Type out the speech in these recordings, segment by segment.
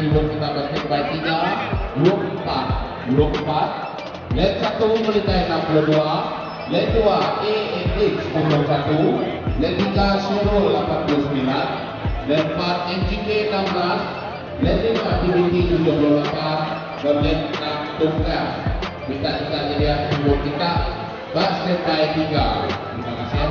Timur kita basket by 3, 24. Leg 1 menilai 62, leg 2 AMH 01, leg 3 Syirul 89, leg 4 MGK 16, leg 5 TBT 78, dan leg 6 Tunggal. Minta kita jadi Timur kita basket by 3. Terima kasih.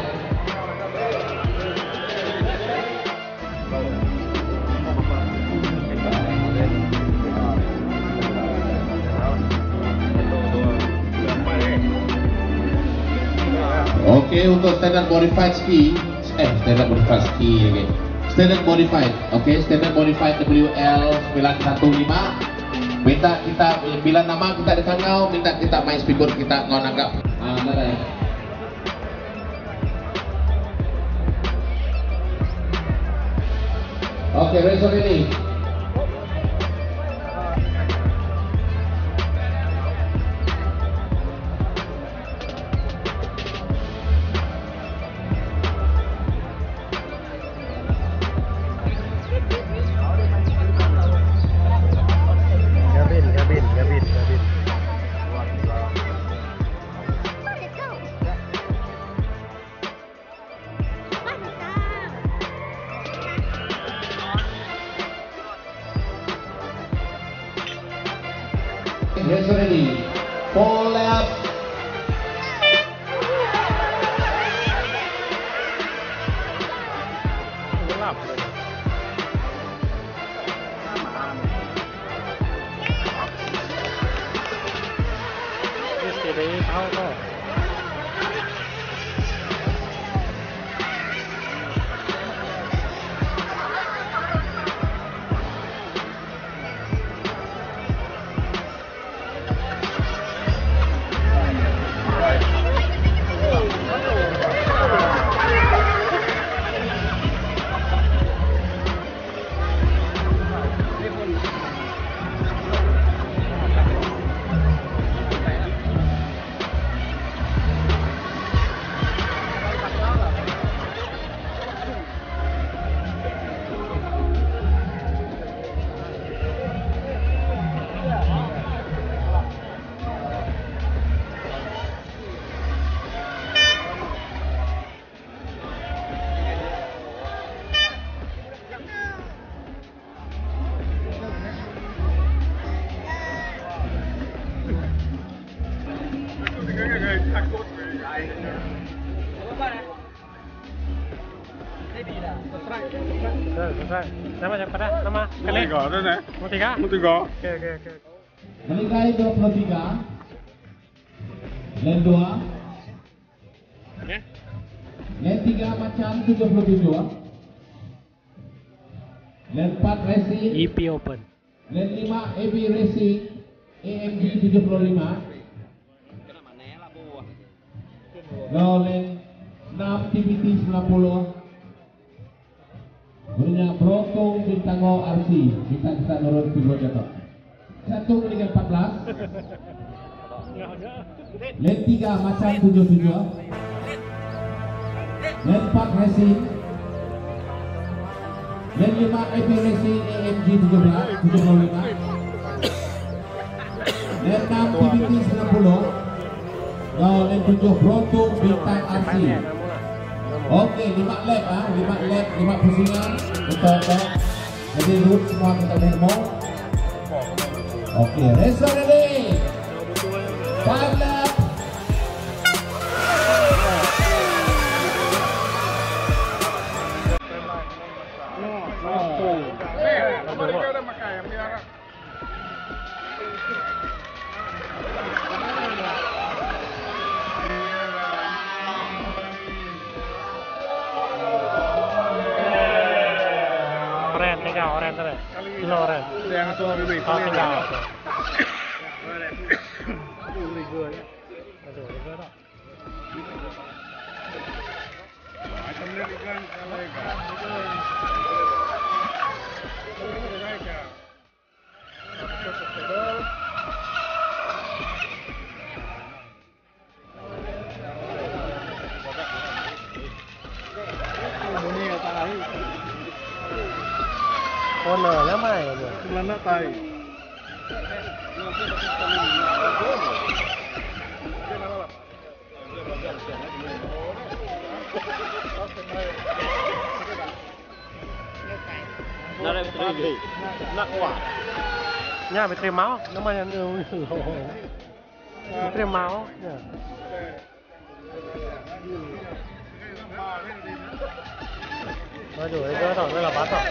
Oke, untuk standard modified ski, standard modified ski, okay. Standard modified, standard modified WL915. Minta kita bila nama kita ditangau, minta kita main speedboard kita ngau nanggap. Oke, racer ini. Race ready. 4 lap. Selesai. Nama siapa dah? Nama? Kali? Mau tiga? Oke. Menikahi 23. Len 2. Oke. Len 3 Macan 77. Len 4 Racing EP Open. Len 5 AB Racing AMG 75. Len 6 TBT 90. Punya Brotong Bintango RC. Kita nurut Timur Jatuh. 1 meninggal 14. Len 3 Macan 77. Len 4 Racing. Len 5 AP Racing AMG 75. Len 6 TBT 90. Len 7 Brotong Bintang RC. Oke, 5 lap 5 pusingan. Betul. Jadi root semua kita demo. Oke, racer ready. 5 lap. Oren terus. Kilo oren. Yang itu lebih. Oh, tinggal. Corner แล้วไม่เนี่ย Lana tay. Nha phải thêm máu, nó mà thêm máu. Nói chủ đấy rồi, đây là bát rồi.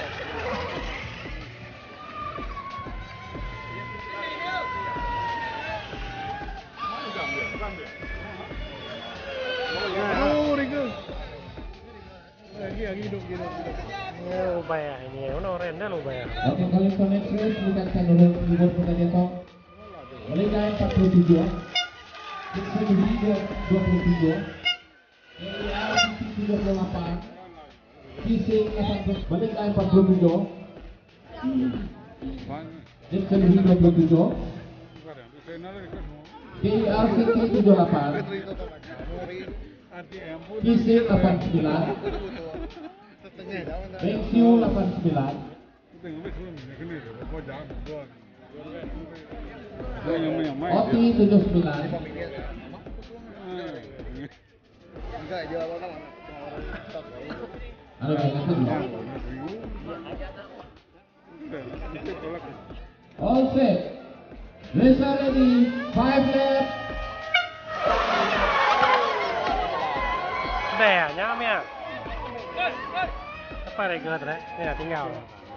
Lô bè nhiều nó ren đó lô bè. Oke, kali koneksi meningkatkan nomor pertandingan Tom. Melingkai 47. Dixon Lee 27. Elia 38. Kising 18. Melingkai 47. Dixon Lee 27. DRC 78. Kising 89. Thank you 89. Oti 79. Ano ba yung all set. Race ready. 5 left. Bè nhá mẹ. Phải đây cơ đấy, đây là tiếng gào.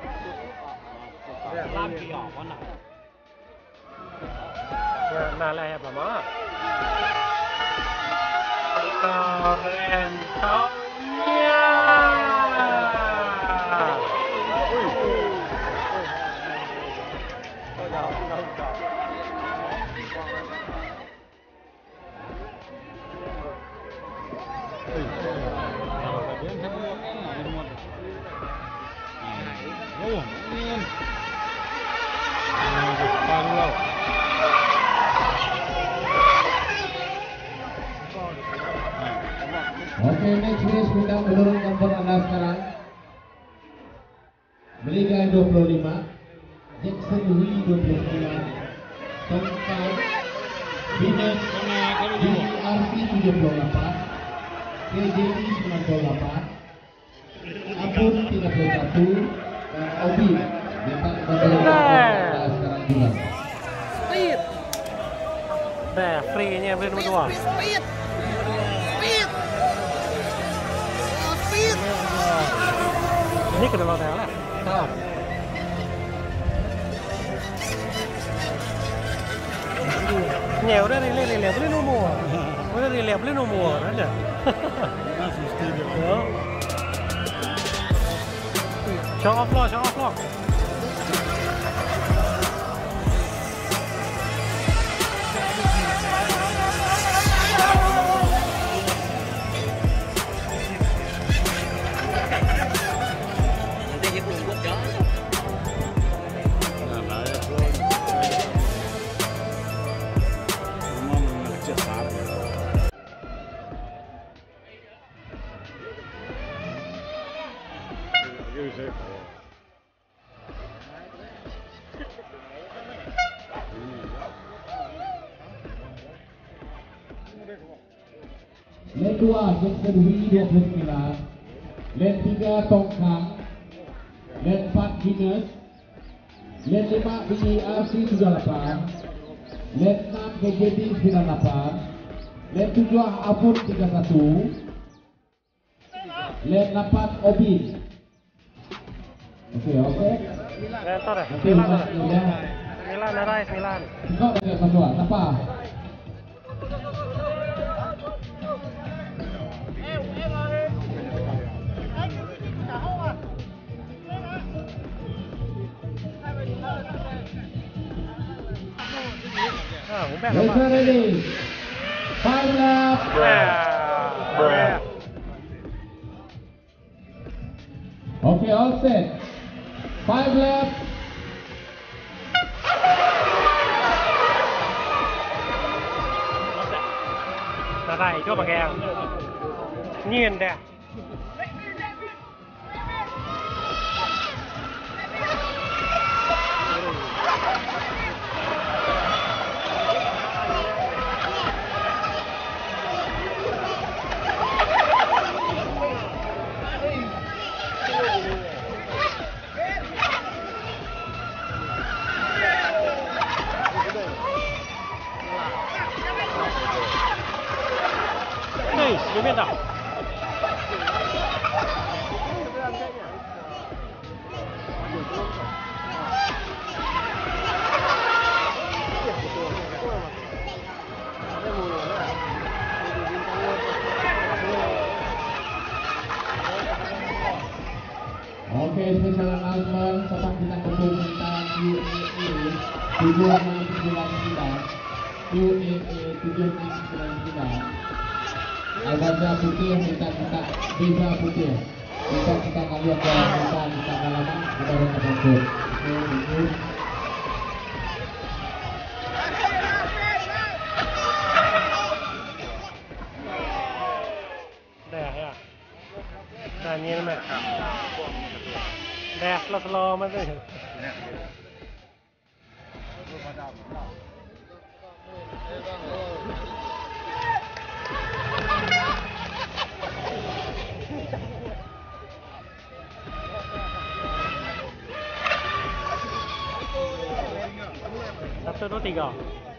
Làm gì nhỏ con nào? Là lại hẹp lắm á. Ren tao nha. Oke, next race kita menurun nomor Anda sekarang. Melingkai 25. Jackson Lee 29. Tongkang Venus DRC 78. KJP 98. Abun 31. Dan Obi bintang nomor Anda sekarang juga. Bè free nha em lên một đùa. Nhích cái đầu này. Sao? Nhiều đấy lên lẹp lên mùa. Mới lên lẹp lên mùa đó nhỉ. Đó. Cho off. Lane 2 Jackson Lee 29. Lane 3 Tongkang. Lane 4 Venus. Lane 5 BRC 38. Lane 6 KJD 98. Lane 7 Abun 31. Lane 8 Obi. Oke. Rentor ya? Milan Arise Milan. Kau ada bantuan apa? Race ready. 5 lap. Okay, all set. 5 lap. Là này cho bà ghe. Nhiên đẹp. Hei, dia tak. Oke, special announcement tetap kita ketemu tentang UAE 769 UAE 769 Al-Baza putih minta Biza putih kita kalian ke kita halaman kita akan masuk. Dah ya. Dah ni mah. Dah slow mah tu. Satu, dua, tiga.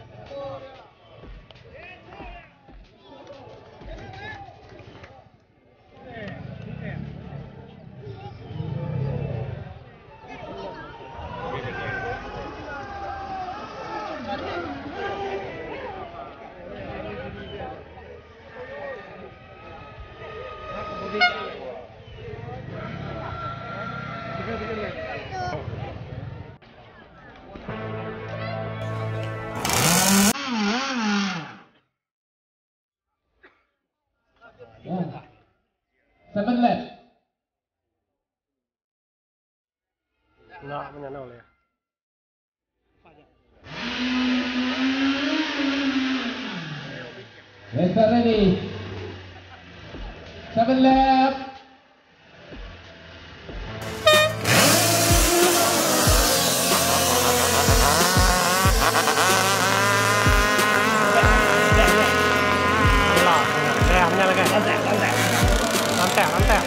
Seven left. Nak punya nak boleh. Let's start ready. Seven left. Lantai.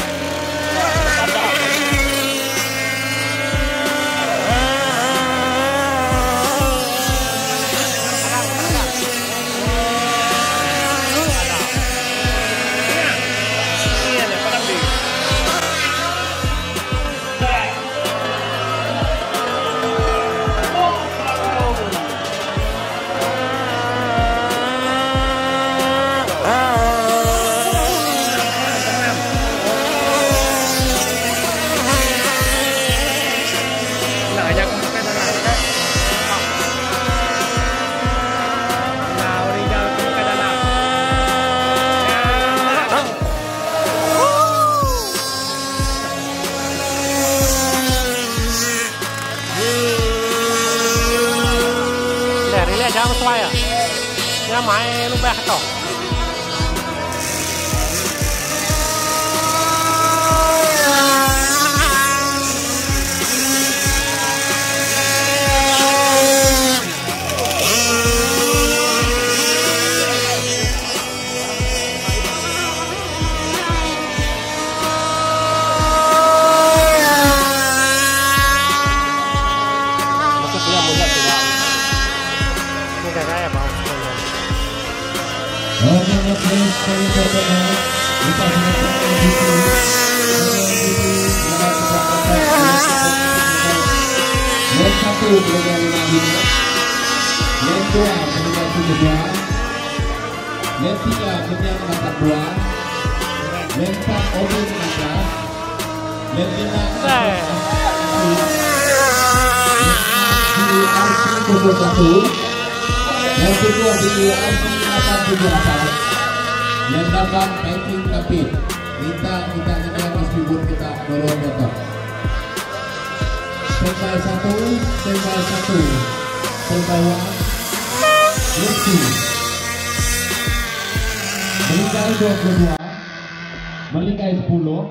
Jangan sesuai ya. Dia main lu bah toh. Yang satu berada 5 hingga, yang dua berada 7 buah, yang tiga berada 4 buah, yang empat obeng 15, yang lima yang kedua di RC 878, yang 8 packing kapit. Kita meskipun kita dorong motor. Standby 1, standby 1, standby 1, let's see. Melingkai 22, melingkai 10.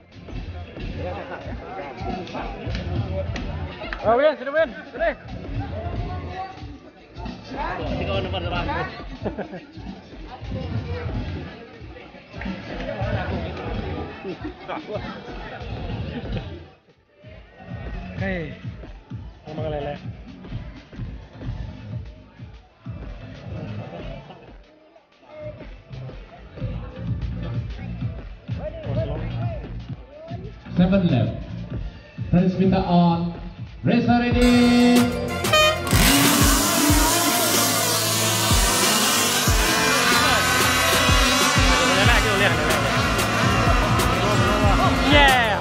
Oh, Win, sini Win, sini. Tiga orang depan depan. Hei, mau makan lele. 7 lap. Prince Vita on. Race ready. Yeah.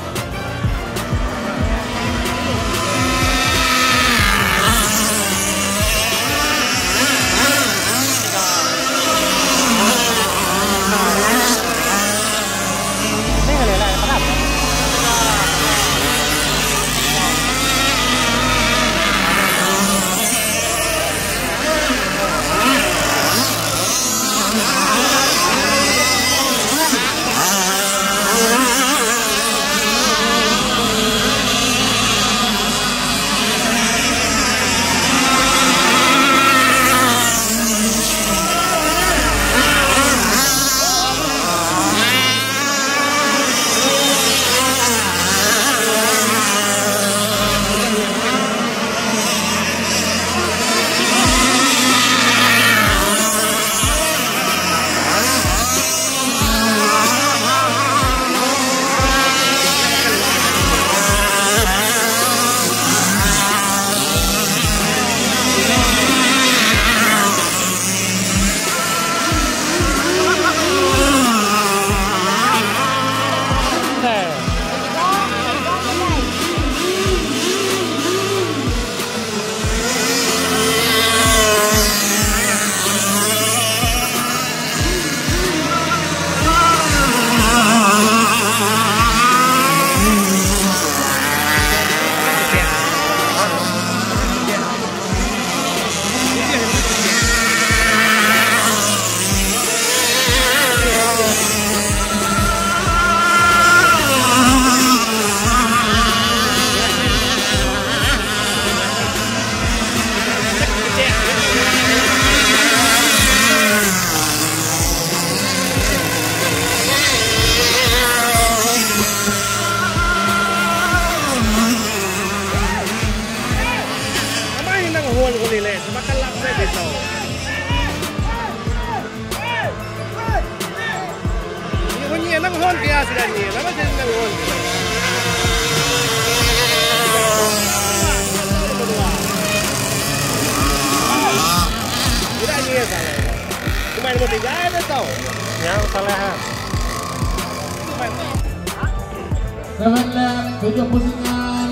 Seven lap, 7 pusingan.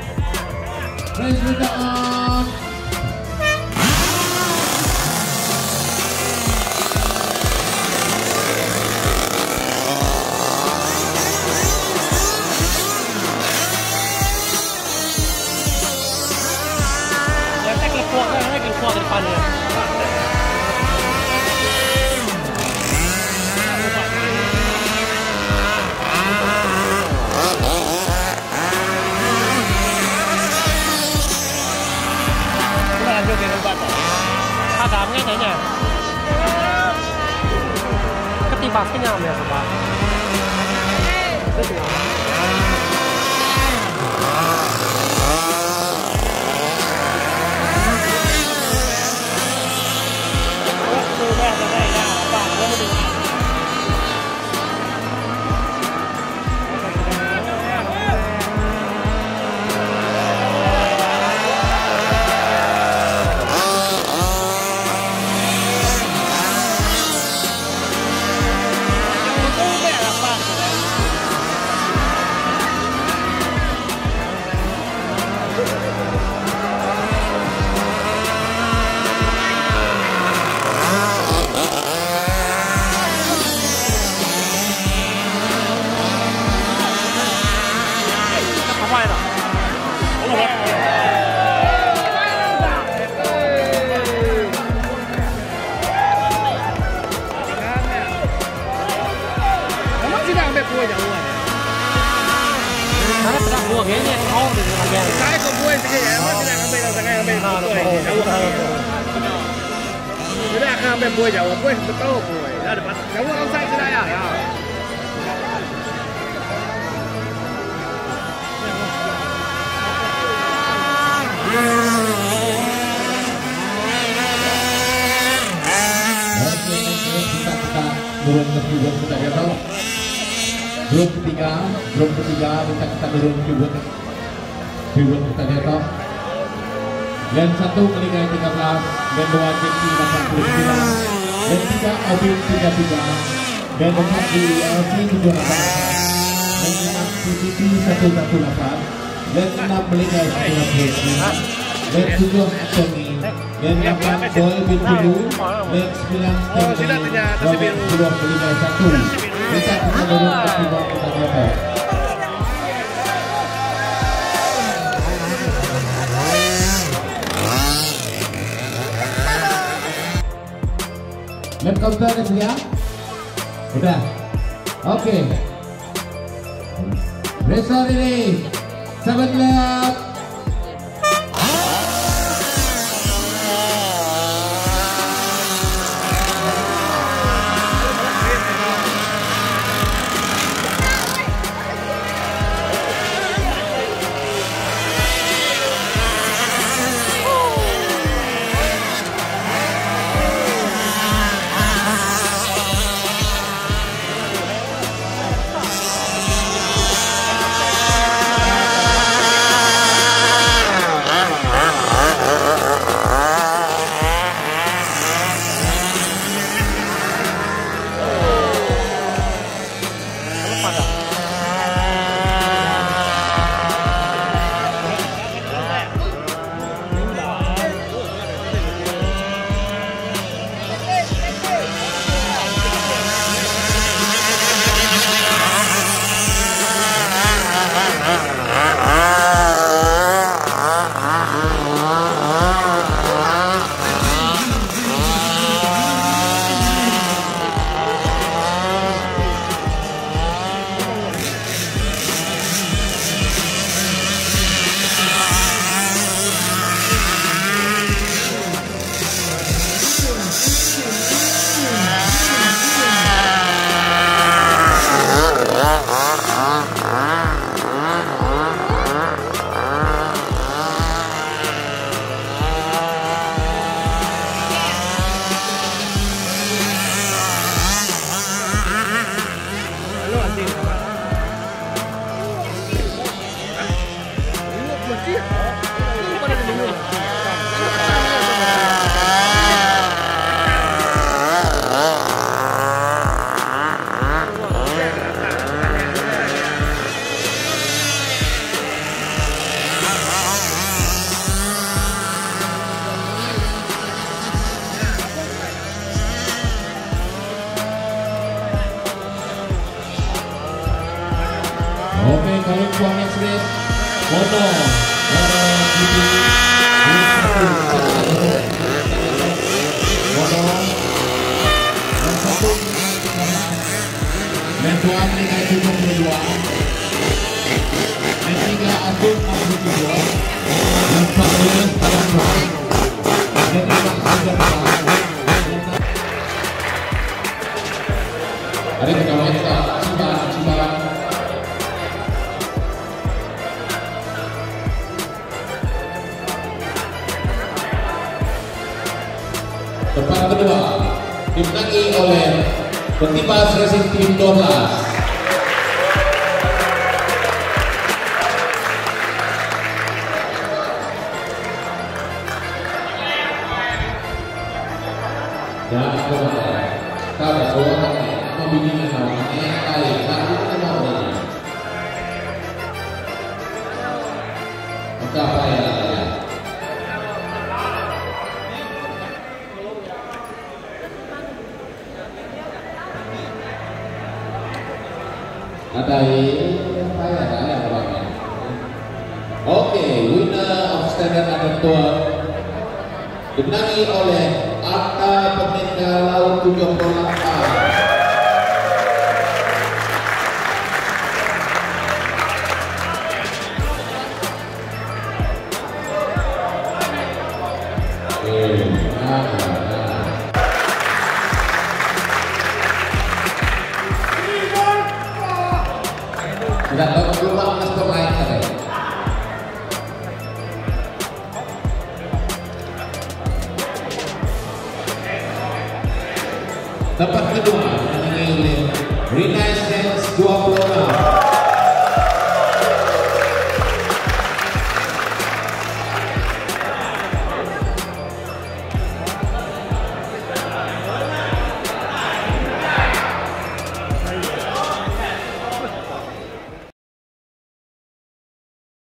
Race Vita on. Kuat di depan dia. Cảm nghe thấy nhỉ? Cái tí bạc cái nhau này hả? Buổi jauh, buổi betul buổi. Dah dapat. Jauh orang saya sudah ya. Kita turun ke 3 kita tahu. Grup ketiga kita turun pivot kita di atas. Dan 1 Meligai 13, dan 2 JT 89, dan 3 Obin 33, dan 4 di LC 78, dan 6 CCP 118, dan 6 Meligai 19, dan 7 Anthony, dan 8 Boy Bin Kudu, dan 9 Stanley, dan 10 Meligai 1. Kita turun ke pivot kita di atas. Lap counter dah sedia? Udah? Oke. Racer ini 7 lap. Oke, kalau buang next race, Mono, dan 2 Meligai 72, dan 3 Asun 62, dan 4 William 82, dan 5 Sugar. Ada kita wanita, Ciba. Tempat kedua dimenangi oleh Petibas Racing Team 12. Dan kalau orang mau bikin namanya kali lalu kita mau ini. Maka apa ya? Oke, winner of standard under tour dimenangi oleh Arta Peminda Laut 78. Tidak tahu keluar master lain ada. Tempat kedua dimenangi oleh Rina minus 26.